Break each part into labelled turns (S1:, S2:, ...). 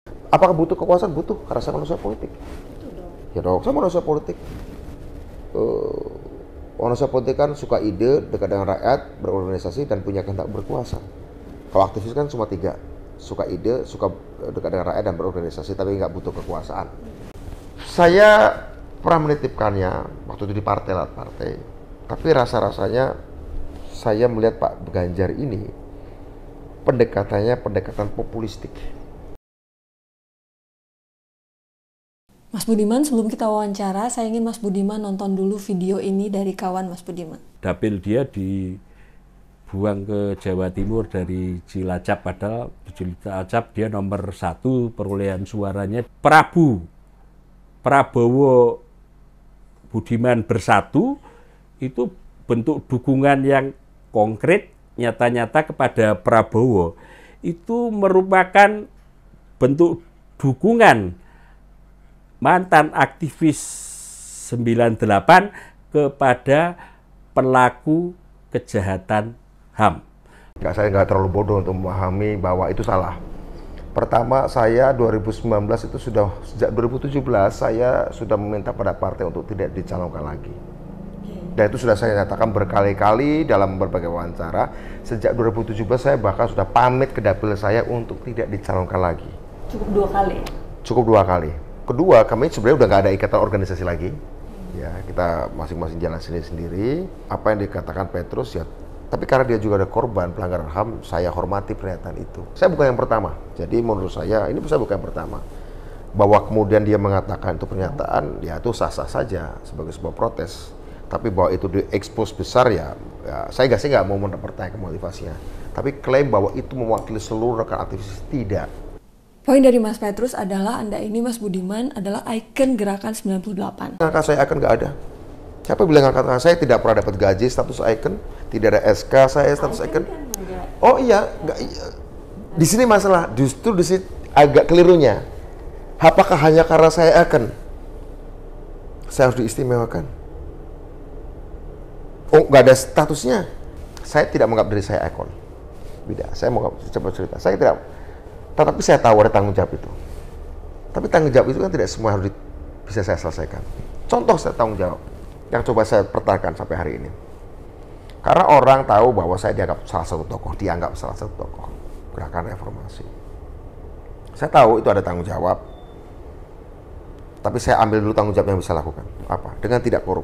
S1: Apakah butuh kekuasaan? Butuh, karena saya manusia politik. Ya dong, saya manusia politik. Eh, Manusia politik kan suka ide, dekat dengan rakyat, berorganisasi, dan punya kehendak berkuasa. Kalau aktivis kan cuma tiga, suka ide, suka dekat dengan rakyat, dan berorganisasi, tapi nggak butuh kekuasaan. Saya pernah menitipkannya waktu itu di partai, lah partai. Tapi rasa-rasanya saya melihat Pak Ganjar ini pendekatannya pendekatan populistik.
S2: Mas Budiman, sebelum kita wawancara, saya ingin Mas Budiman nonton dulu video ini dari kawan Mas Budiman.
S3: Dapil dia dibuang ke Jawa Timur dari Cilacap, padahal di Cilacap dia nomor 1 perolehan suaranya. Prabowo Budiman bersatu itu bentuk dukungan yang konkret, nyata-nyata kepada Prabowo. Itu merupakan bentuk dukungan mantan aktivis 98 kepada pelaku kejahatan HAM.
S1: Saya nggak terlalu bodoh untuk memahami bahwa itu salah. Pertama, saya 2019 itu sejak 2017 saya sudah meminta pada partai untuk tidak dicalonkan lagi. Dan itu sudah saya nyatakan berkali-kali dalam berbagai wawancara. Sejak 2017 saya bahkan sudah pamit ke dapil saya untuk tidak dicalonkan lagi.
S2: Cukup 2 kali?
S1: Cukup 2 kali. Kedua, kami sebenarnya udah nggak ada ikatan organisasi lagi. Ya, kita masing-masing jalan sendiri-sendiri. Apa yang dikatakan Petrus ya, tapi karena dia juga ada korban pelanggaran HAM, saya hormati pernyataan itu. Saya bukan yang pertama. Jadi menurut saya, ini saya bukan yang pertama. Bahwa kemudian dia mengatakan itu pernyataan, ya itu sah-sah saja sebagai sebuah protes. Tapi bahwa itu diekspos besar ya saya nggak mau mempertanyakan motivasinya. Tapi klaim bahwa itu mewakili seluruh rekan aktivis, tidak.
S2: Poin dari Mas Petrus adalah Anda ini, Mas Budiman, adalah ikon gerakan 98.
S1: Angka saya ikon nggak ada. Siapa bilang angka saya tidak pernah dapat gaji status ikon, tidak ada SK saya status ikon. Oh iya, nggak, di sini masalah, justru di sini agak kelirunya. Apakah hanya karena saya ikon saya harus diistimewakan? Oh, nggak ada statusnya. Saya tidak menganggap diri saya ikon. Beda. Saya mau coba cerita. Saya tidak. Tetapi saya tahu ada tanggung jawab itu. Tapi tanggung jawab itu kan tidak semua harus bisa saya selesaikan. Contoh saya tanggung jawab yang coba saya pertahankan sampai hari ini. Karena orang tahu bahwa saya dianggap salah satu tokoh gerakan reformasi. Saya tahu itu ada tanggung jawab. Tapi saya ambil dulu tanggung jawab yang bisa lakukan. Apa? Dengan tidak korup.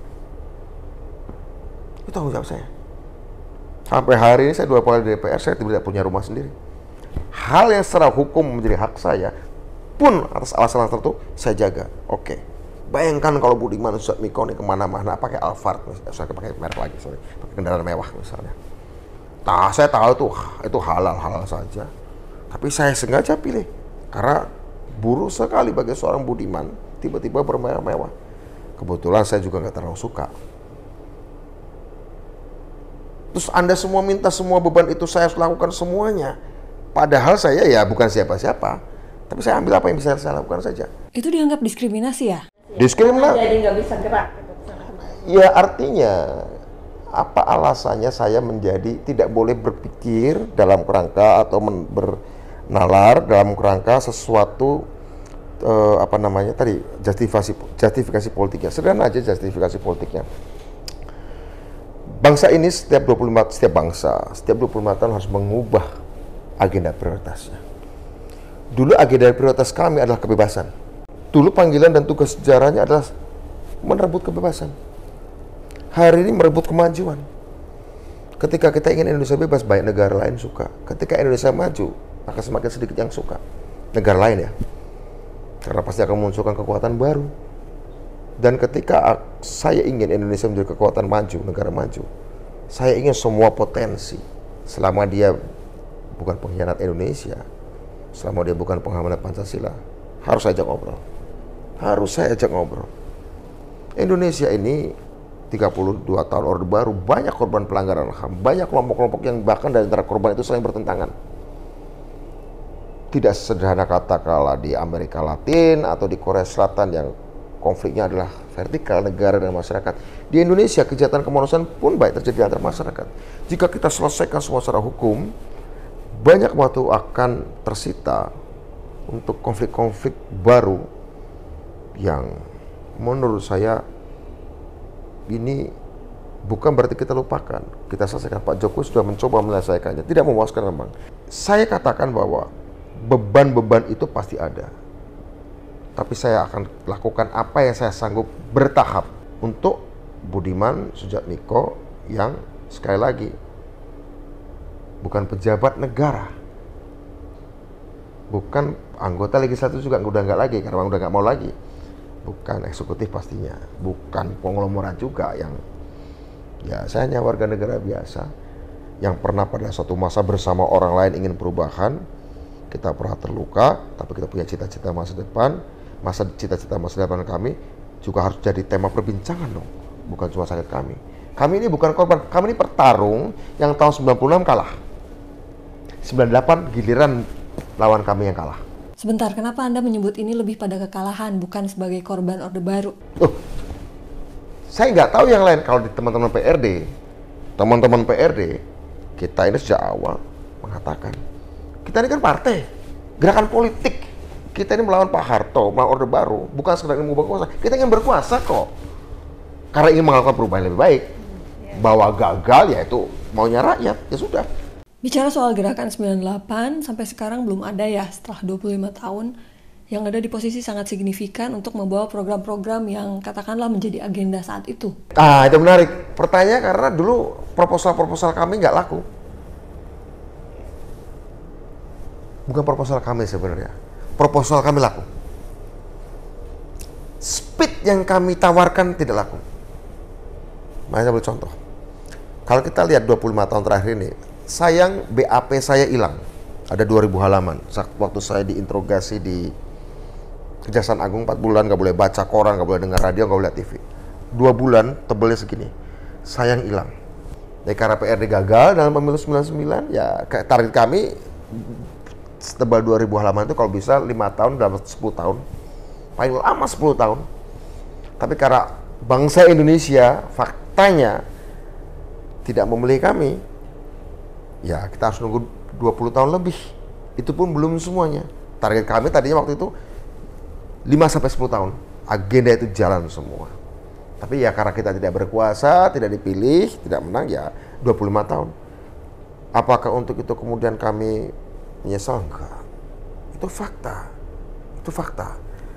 S1: Itu tanggung jawab saya. Sampai hari ini saya 2 kali di DPR, saya tidak punya rumah sendiri. Hal yang secara hukum menjadi hak saya pun atas alasan tertentu saya jaga. Oke. Bayangkan kalau Budiman Sujatmiko nih kemana-mana pakai Alphard, misalnya pakai merek lagi, pakai kendaraan mewah misalnya. Nah, saya tahu itu halal saja. Tapi saya sengaja pilih karena buruk sekali bagi seorang Budiman tiba-tiba bermewah-mewah. Kebetulan saya juga nggak terlalu suka. Terus Anda semua minta semua beban itu saya harus lakukan semuanya. Padahal saya ya bukan siapa-siapa. Tapi saya ambil apa yang bisa saya lakukan saja.
S2: Itu dianggap diskriminasi ya?
S1: Diskriminasi?
S4: Jadi nggak bisa gerak.
S1: Ya artinya, apa alasannya saya menjadi tidak boleh berpikir dalam kerangka atau bernalar dalam kerangka sesuatu justifikasi politiknya. Sederhana aja justifikasi politiknya. Bangsa ini setiap 25 tahun harus mengubah agenda prioritasnya. Dulu agenda prioritas kami adalah kebebasan. Dulu panggilan dan tugas sejarahnya adalah merebut kebebasan. Hari ini merebut kemajuan. Ketika kita ingin Indonesia bebas, banyak negara lain suka. Ketika Indonesia maju, maka semakin sedikit yang suka. Negara lain ya. Karena pasti akan memunculkan kekuatan baru. Dan ketika saya ingin Indonesia menjadi kekuatan maju, negara maju, saya ingin semua potensi, selama dia bukan pengkhianat Indonesia, selama dia bukan pengkhianat Pancasila, harus saya ajak ngobrol. Indonesia ini 32 tahun Orde Baru, banyak korban pelanggaran HAM, banyak kelompok-kelompok yang bahkan dari antara korban itu saling bertentangan. Tidak sederhana katakanlah di Amerika Latin atau di Korea Selatan yang konfliknya adalah vertikal negara dan masyarakat. Di Indonesia kejahatan kemanusiaan pun baik terjadi antar masyarakat. Jika kita selesaikan semua secara hukum, banyak waktu akan tersita untuk konflik-konflik baru yang menurut saya ini bukan berarti kita lupakan, kita selesaikan. Pak Jokowi sudah mencoba menyelesaikannya, tidak memuaskan memang. Saya katakan bahwa beban-beban itu pasti ada, tapi saya akan lakukan apa yang saya sanggup bertahap untuk Budiman Sujatmiko yang sekali lagi bukan pejabat negara, bukan anggota legislatif juga udah nggak lagi karena udah nggak mau lagi, bukan eksekutif pastinya, bukan konglomerat juga yang ya saya hanya warga negara biasa yang pernah pada suatu masa bersama orang lain ingin perubahan. Kita pernah terluka, tapi kita punya cita-cita masa depan. Cita-cita masa depan kami juga harus jadi tema perbincangan dong, bukan cuma sakit kami. Kami ini bukan korban, kami ini pertarung yang tahun 96 kalah. 98 giliran lawan kami yang kalah.
S2: Sebentar, kenapa Anda menyebut ini lebih pada kekalahan, bukan sebagai korban Orde Baru?
S1: Saya nggak tahu yang lain. Kalau di teman-teman PRD, kita ini sejak awal mengatakan, kita ini kan partai, gerakan politik. Kita ini melawan Pak Harto, melawan Orde Baru, bukan sekedar ingin mengubah kuasa. Kita ingin berkuasa kok. Karena ingin melakukan perubahan lebih baik. Bahwa gagal ya itu maunya rakyat, ya sudah.
S2: Bicara soal gerakan 98, sampai sekarang belum ada ya setelah 25 tahun yang ada di posisi sangat signifikan untuk membawa program-program yang katakanlah menjadi agenda saat itu.
S1: Itu menarik. Pertanyaan karena dulu proposal-proposal kami nggak laku. Bukan proposal kami sebenarnya. Proposal kami laku. Speed yang kami tawarkan tidak laku. Saya ambil contoh. Kalau kita lihat 25 tahun terakhir ini, sayang BAP saya hilang. Ada 2000 halaman. Waktu saya diinterogasi di Kejaksaan Agung 4 bulan, nggak boleh baca koran, nggak boleh dengar radio, nggak boleh lihat TV. 2 bulan tebelnya segini. Sayang hilang. Ya, karena PRD gagal dalam pemilu 99, ya target kami setebal 2000 halaman itu kalau bisa 5 tahun dalam 10 tahun. Paling lama 10 tahun. Tapi karena bangsa Indonesia faktanya tidak memilih kami, ya kita harus nunggu 20 tahun lebih. Itu pun belum semuanya. Target kami tadinya waktu itu 5-10 tahun. Agenda itu jalan semua. Tapi ya karena kita tidak berkuasa, tidak dipilih, tidak menang, ya 25 tahun. Apakah untuk itu kemudian kami menyesal? Enggak. Itu fakta. Itu fakta.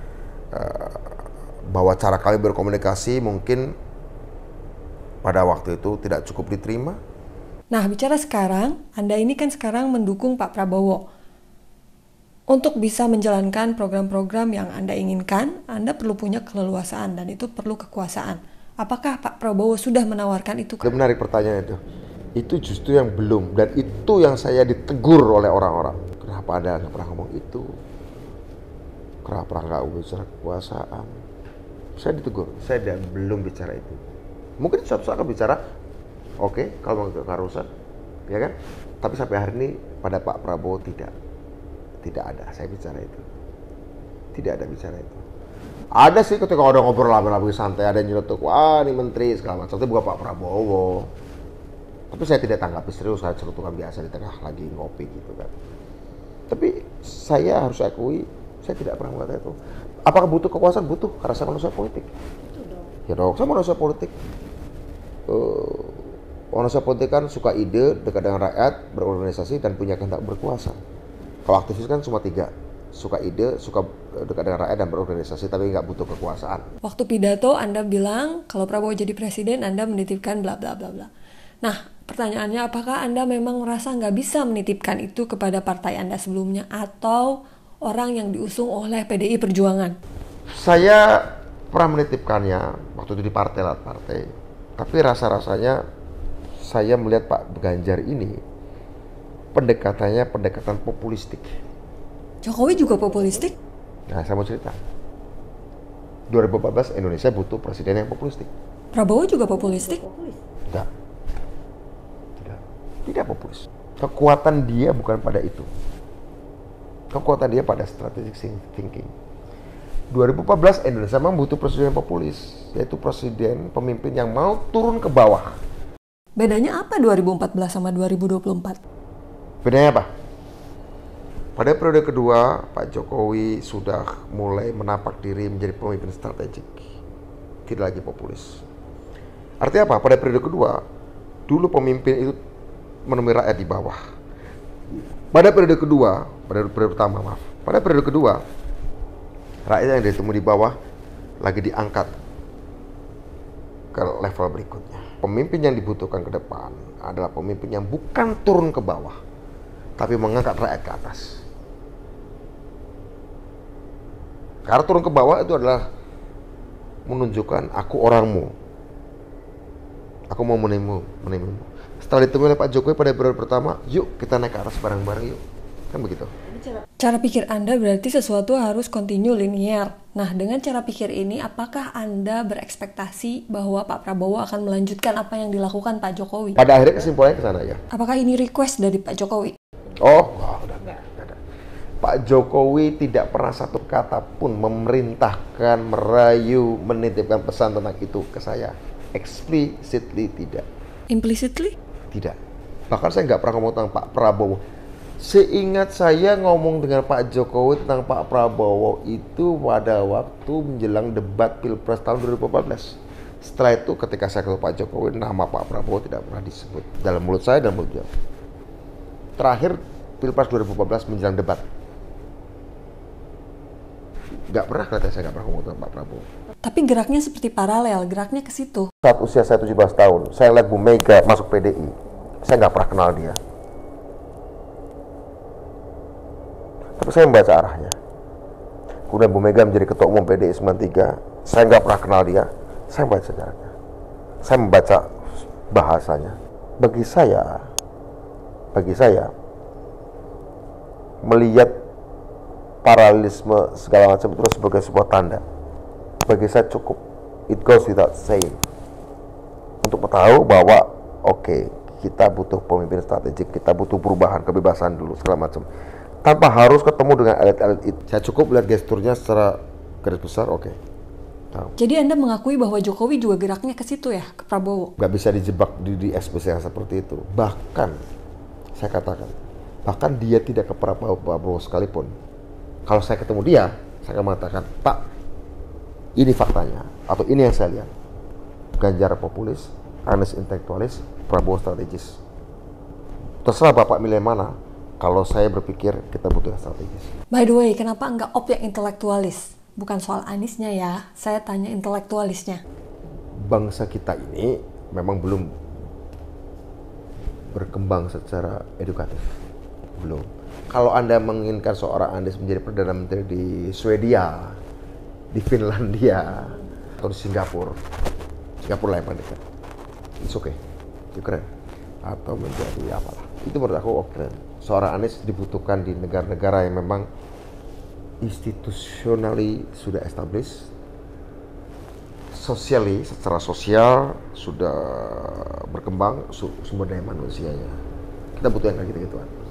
S1: Bahwa cara kami berkomunikasi mungkin pada waktu itu tidak cukup diterima.
S2: Nah, bicara sekarang, Anda ini kan sekarang mendukung Pak Prabowo. Untuk bisa menjalankan program-program yang Anda inginkan, Anda perlu punya keleluasaan dan itu perlu kekuasaan. Apakah Pak Prabowo sudah menawarkan itu?
S1: Itu menarik pertanyaan itu. Itu justru yang belum, dan itu yang saya ditegur oleh orang-orang. Kenapa Anda nggak pernah ngomong itu? Kenapa nggak bicara kekuasaan? Saya ditegur, saya belum bicara itu. Mungkin suatu saat akan bicara, oke, kalau mau keharusan, ya kan? Tapi sampai hari ini pada Pak Prabowo tidak ada saya bicara itu. Tidak ada bicara itu. Ada sih ketika ada ngobrol lama-lama santai, ada yang nyelotok, wah ini menteri segala macam, itu bukan Pak Prabowo. Tapi saya tidak tanggapi serius, saya celutukan biasa di tengah lagi ngopi gitu kan. Tapi saya harus akui, saya tidak pernah mengatakan itu. Apakah butuh kekuasaan? Butuh, karena saya manusia politik. Ya dong, saya manusia politik. Manusia politik kan suka ide, dekat dengan rakyat, berorganisasi, dan punya kehendak berkuasa. Kalau aktivis kan cuma 3, suka ide, suka dekat dengan rakyat, dan berorganisasi, tapi nggak butuh kekuasaan.
S2: Waktu pidato Anda bilang, kalau Prabowo jadi presiden, Anda menitipkan bla bla bla bla. Nah, pertanyaannya, apakah Anda memang merasa nggak bisa menitipkan itu kepada partai Anda sebelumnya, atau orang yang diusung oleh PDI Perjuangan?
S1: Saya pernah menitipkannya waktu itu di partai, tapi rasa-rasanya saya melihat Pak Ganjar ini pendekatannya pendekatan populistik.
S2: Jokowi juga populistik?
S1: Nah, saya mau cerita. 2014 Indonesia butuh presiden yang populistik.
S2: Prabowo juga populistik?
S1: Tidak populis. Kekuatan dia bukan pada itu. Kekuatan dia pada strategic thinking. 2014 Indonesia memang butuh presiden yang populis, yaitu presiden pemimpin yang mau turun ke bawah.
S2: Bedanya apa 2014 sama 2024?
S1: Bedanya apa? Pada periode kedua, Pak Jokowi sudah mulai menapak diri menjadi pemimpin strategik, tidak lagi populis. Artinya apa? Pada periode kedua, dulu pemimpin itu menemui rakyat di bawah. Pada periode kedua, pada periode kedua, rakyat yang ditemui di bawah lagi diangkat ke level berikutnya. Pemimpin yang dibutuhkan ke depan adalah pemimpin yang bukan turun ke bawah, tapi mengangkat rakyat ke atas. Karena turun ke bawah itu adalah menunjukkan aku orangmu, aku mau menemu. Setelah ditemui oleh Pak Jokowi pada periode pertama, yuk kita naik ke atas bareng-bareng yuk, kan begitu.
S2: Cara pikir Anda berarti sesuatu harus continue linear. Nah, dengan cara pikir ini, apakah Anda berekspektasi bahwa Pak Prabowo akan melanjutkan apa yang dilakukan Pak Jokowi?
S1: Pada akhirnya kesimpulannya ke sana ya.
S2: Apakah ini request dari Pak Jokowi?
S1: Oh, udah enggak ada. Pak Jokowi tidak pernah satu kata pun memerintahkan, merayu, menitipkan pesan tentang itu ke saya. Explicitly tidak.
S2: Implicitly?
S1: Tidak. Bahkan saya nggak pernah ngomong tentang Pak Prabowo. Seingat saya ngomong dengan Pak Jokowi tentang Pak Prabowo itu pada waktu menjelang debat Pilpres tahun 2014. Setelah itu ketika saya ketemu Pak Jokowi, nama Pak Prabowo tidak pernah disebut dalam mulut saya dan mulut dia. Terakhir Pilpres 2014 menjelang debat. Nggak pernah kelihatan saya nggak pernah ngomong tentang Pak Prabowo.
S2: Tapi geraknya seperti paralel, geraknya ke situ.
S1: Saat usia saya 17 tahun, saya lihat Bu Mega masuk PDI. Saya nggak pernah kenal dia. Tapi saya membaca arahnya. Kemudian Bu Mega menjadi ketua umum PDI 93. Saya nggak pernah kenal dia. Saya membaca sejarahnya. Saya membaca bahasanya. Bagi saya, melihat paralelisme segala macam itu sebagai sebuah tanda. Bagi saya cukup. It goes without saying. Untuk tahu bahwa oke, kita butuh pemimpin strategik, kita butuh perubahan, kebebasan dulu, segala macam. Tanpa harus ketemu dengan elit-elit itu. Saya cukup lihat gesturnya secara garis besar, oke. Tahu.
S2: Jadi Anda mengakui bahwa Jokowi juga geraknya ke situ ya, ke Prabowo?
S1: Gak bisa dijebak di SBC yang seperti itu. Bahkan, saya katakan, bahkan dia tidak ke Prabowo sekalipun. Kalau saya ketemu dia, saya akan mengatakan, Pak, ini faktanya, atau ini yang saya lihat. Ganjar populis, Anies intelektualis, Prabowo strategis. Terserah Bapak milih mana. Kalau saya berpikir kita butuh yang strategis.
S2: By the way, kenapa enggak yang intelektualis? Bukan soal Aniesnya ya, saya tanya intelektualisnya.
S1: Bangsa kita ini memang belum berkembang secara edukatif. Belum. Kalau Anda menginginkan seorang Anies menjadi Perdana Menteri di Swedia, di Finlandia, atau di Singapura lah yang paling dekat. It's okay. Itu keren. Atau menjadi apalah. Itu menurut aku keren. Seorang Anies dibutuhkan di negara-negara yang memang institutionally sudah established, socially, secara sosial sudah berkembang, sumber daya manusianya. Kita butuh yang kayak gitu-gituan.